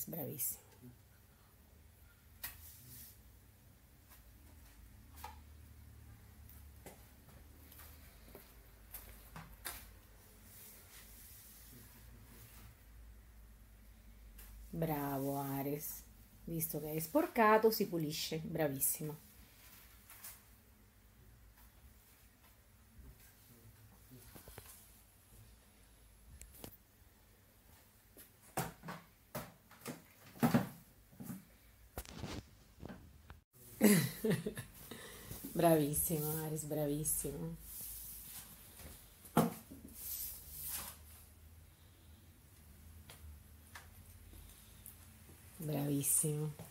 Ares, bravissimo. Bravo Ares, visto che hai sporcato si pulisce, bravissimo. Bravissimo Ares, bravissimo. Bravissimo.